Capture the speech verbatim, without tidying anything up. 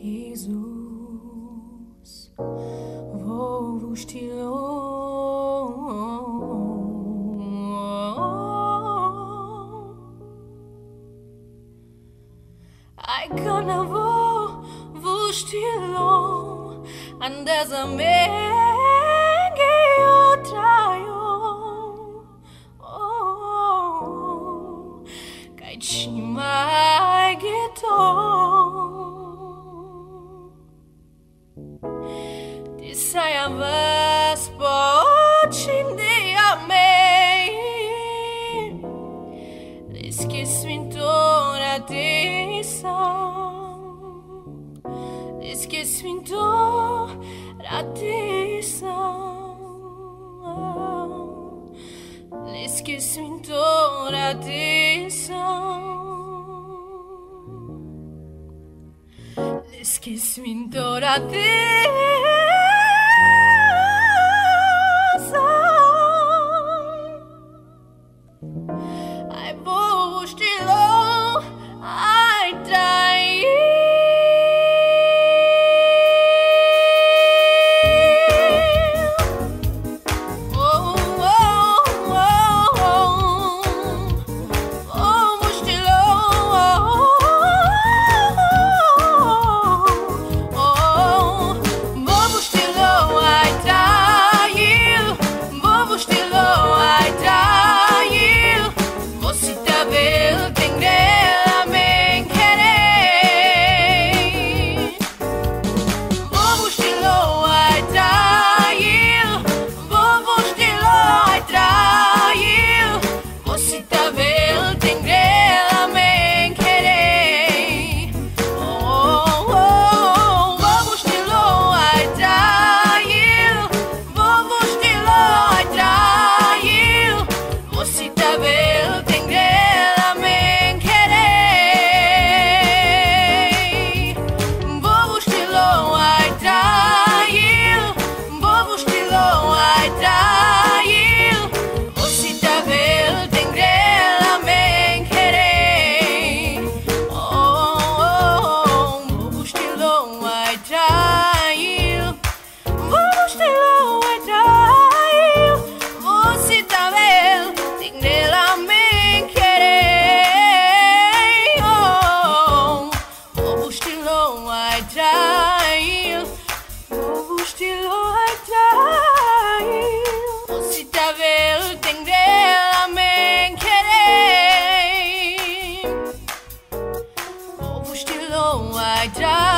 Jesus, vou estilo. Ai, kana vou, vou estilo, andas a me my guitar, this I am a spot in the amei. This kiss me to that sound. This kiss me to that sound. This kiss me to that sound. This kiss me to that sound. I vou estilo, I die. I die.